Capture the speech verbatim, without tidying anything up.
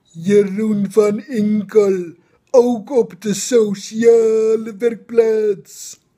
Jeroen van Inkel, ook op de sociale werkplaats.